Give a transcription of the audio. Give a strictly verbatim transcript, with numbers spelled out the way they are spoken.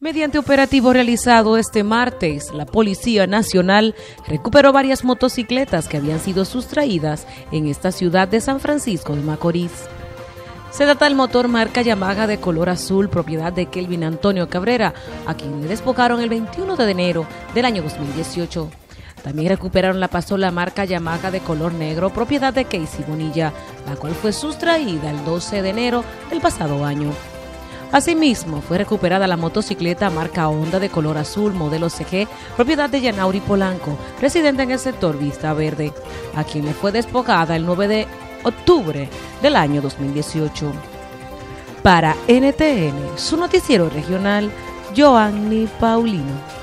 Mediante operativo realizado este martes, la Policía Nacional recuperó varias motocicletas que habían sido sustraídas en esta ciudad de San Francisco de Macorís. Se trata del motor marca Yamaha de color azul, propiedad de Kelvin Antonio Cabrera, a quien le despojaron el veintiuno de enero del año dos mil dieciocho. También recuperaron la pasola marca Yamaha de color negro, propiedad de Casey Bonilla, la cual fue sustraída el doce de enero del pasado año. Asimismo, fue recuperada la motocicleta marca Honda de color azul, modelo C G, propiedad de Yanauri Polanco, residente en el sector Vista Verde, a quien le fue despojada el nueve de octubre del año dos mil dieciocho. Para N T N, su noticiero regional, Joanny Paulino.